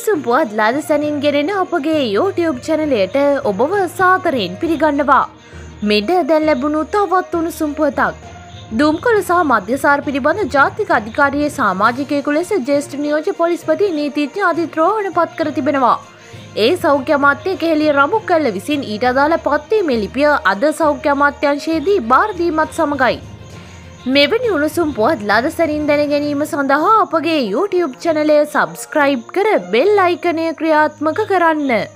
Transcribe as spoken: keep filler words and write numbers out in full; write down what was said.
උණුසුම් පුවත් ලාදසනින් ගෙනෙන අපගේ YouTube channelයට ඔබව සාදරයෙන් පිළිගන්නවා. මෙද දැන් ලැබුණු තවත් උණුසුම් පුවතක්. දුම්කොළ සහ මධ්‍යසාර පිළිබඳ ජාතික අධිකාරියේ සමාජිකයෙකු ලෙස ජ්‍යෙෂ්ඨ නියෝජ්‍ය පොලිස්පති නීතිඥ අධිද්‍රෝහණ පත් කර තිබෙනවා. ඒ සෞඛ්‍ය අමාත්‍ය කෙහෙලිය රඹුක්කැල්ල විසින් ඊට අදාළ පත්වීමේ ලිපිය අද සෞඛ්‍ය අමාත්‍යාංශයේදී බාර දීමත් සමගයි. මෙවැනි උණුසුම් පුවත් ලාදසනින් දැන ගැනීම සඳහා අපගේ YouTube channel එක subscribe කර bell icon එක ක්‍රියාත්මක කරන්න.